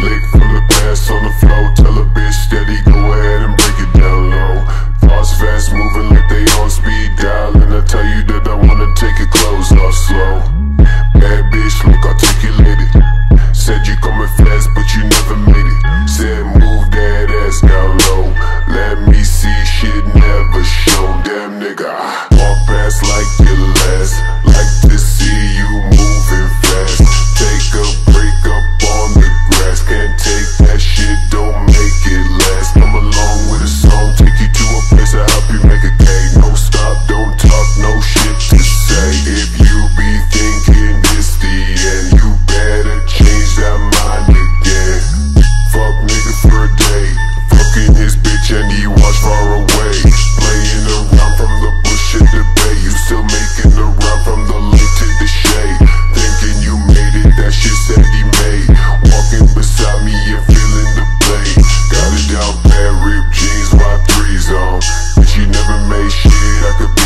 Click full of pass on the floor. Tell a bitch steady, go ahead and break it down low. Thoughts fast moving like they on speed dial, and I tell you that I wanna take your clothes off slow. Bad bitch, look articulated. Said you coming fast, but you never made it. Said move that ass down low. Let me see shit never shown. Damn nigga, I walk past like your last. Like to see you moving fast. Take a break up on the grass. Can't take that shit, don't make it last. Come along with a song, take you to a place to help you make a K. No stop, don't talk, no shit to say. If you be thinking this the end, you better change that mind again. Fuck nigga for a day, fucking his bitch and he watch far away. Playing around from the bush in the bay, you still making around from the lake to the shade. Thinking you made it, that shit said he made. Walking beside me and feeling the blade. Got it down bad, ripped jeans, my threes on. But you never made shit, I could be